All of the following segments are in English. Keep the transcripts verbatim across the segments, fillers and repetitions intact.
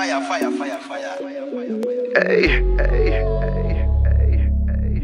fire, fire, fire, fire. Hey, hey, hey, hey, hey,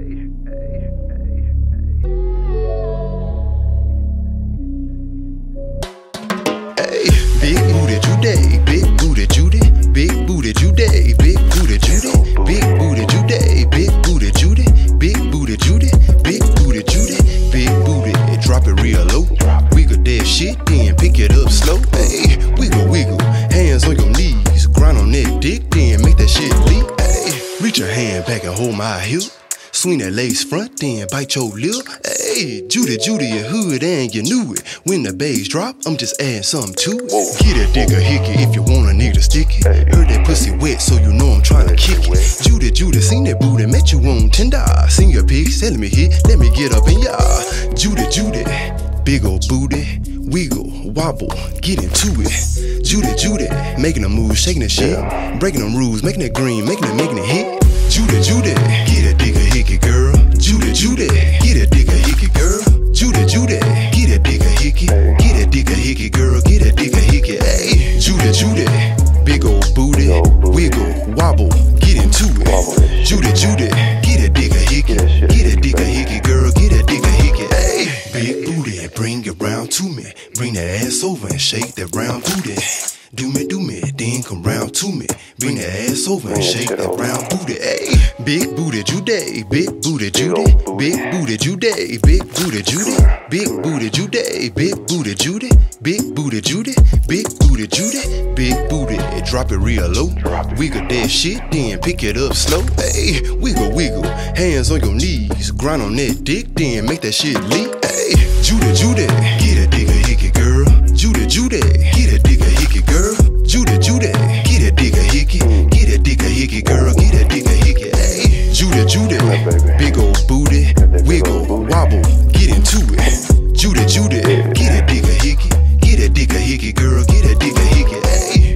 hey, hey. Big booty Judy, big booty Judy, big booty Judy, big booty Judy, big booty Judy, big booty Judy, big booty Judy, big booty Judy, big booty. Drop it real low. Wiggle that shit, then pick it up slow. Hey, wiggle, wiggle, hands on your knees, grind on that dick, then make that shit leap. Hey, reach your hand back and hold my hip. Swing that lace front, then bite your lip. Hey, Judy, Judy, your hood, and you knew it. When the bass drop, I'm just adding something to it. Whoa. Get a dick a hickey if you want a nigga to stick it. Hey. Heard that pussy wet, so you know I'm trying to kick it. Judy, Judy, seen that booty, met you on Tinder. Seen your pics, telling me hit, let me get up in ya. Judy, Judy, big ol' booty, wiggle, wobble, get into it. Judy, Judy, making a move, shaking that shit, breaking them rules, making it green, making it, making it hit. Judy, Judy, get a dick a hickey, girl. Judy, Judy, get a dick a hickey, girl. Judy, Judy, get a dick a hickey, get a dick a hickey, girl, get a dick a hickey. Hey, Judy, Judy, big ol' booty, wiggle, wobble, get into it. Judy, Judy, get a dick a hickey, get a dick a hickey, girl, get a dick a hickey. Hey, big booty, bring it round to me, bring that ass over and shake that round booty. Do me, do me, then come round to me. Bring that ass over and shake that round booty. Ayy, big booty Judy, big booty Judy, big booty Judy, big booty Judy, big booty Judy, big booty Judy, big booty Judy, big booty Judy, big booty. Drop it real low, wiggle that shit, then pick it up slow. Ayy, wiggle, wiggle, hands on your knees, grind on that dick, then make that shit leap. Ayy, Judy, Judy, get a dick a hickey, girl. Judy, Judy, get a dick a hickey, girl. Judy, Judy, get a dick a hickey, get a dick a hickey, girl, get a dick a hickey. Hey, Judy, Judy, big ol' booty, wiggle, wobble, get into it. Judy, Judy, get a dick a hickey, get a dick a hickey, girl, get a dick a hickey. Hey,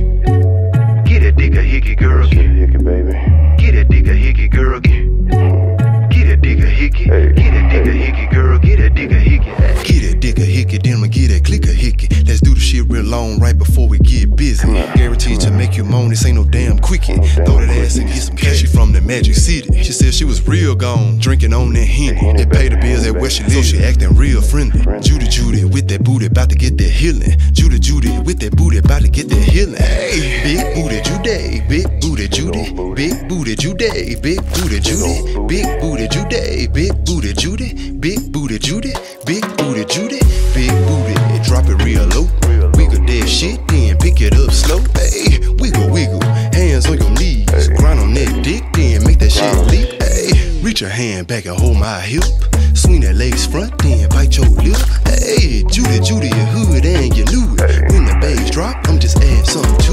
get a dick a hickey, girl, get a hickey, baby. Get a dick a hickey, girl, get a dick a hickey, get a dick a hickey, girl, get a dick a hickey. Get a dick a hickey, then I'ma get a click a hickey. Let's do the shit real long right before we get busy. Guaranteed to make you moan, this ain't no damn quickie. Throw that ass and get some cash. She from the Magic City. She said she was real gone, drinking on that Henny. They pay the bills at where she lives, so she acting real friendly. Judy, Judy, with that booty, about to get that healing. Judy, Judy, with that booty, about to get that healing. Hey, big booty Judy, big booty Judy, big booty Judy, big booty Judy, big booty Judy, big booty Judy, big booty Judy, big booty Judy, big booty. Drop it real low, wiggle that shit, then pick it up slow. Hey, wiggle, wiggle, hands on your knees, grind on that dick, then make that shit leap. Hey, reach your hand back and hold my hip, swing that lace front, then bite your lip. Hey, Judy, Judy, your hood, and you knew it. When the bass drop, I'm just adding something to